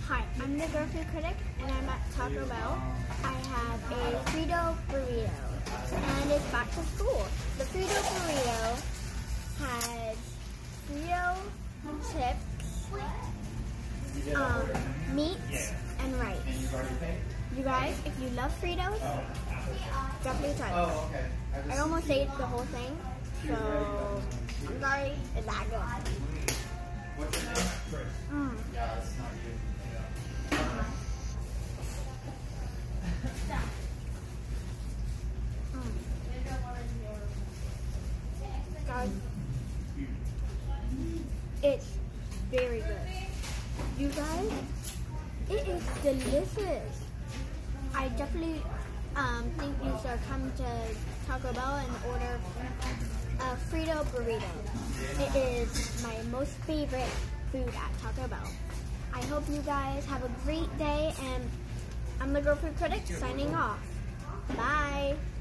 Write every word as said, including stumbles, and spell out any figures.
Hi, I'm the girl food critic, and I'm at Taco Bell. I have a Frito burrito, and it's back to school. The Frito burrito has Frito chips, um, meat, and rice. You guys, if you love Fritos, definitely try this. I almost ate the whole thing, so I'm sorry, it's that good. What's your name? Chris. Mm. Yeah, that's not good. Guys, it's very good. You guys, it is delicious. I definitely um, think you should come to Taco Bell and order a Frito burrito. It is my most favorite food at Taco Bell. I hope you guys have a great day, and I'm the Girl Food Critic signing off. Bye.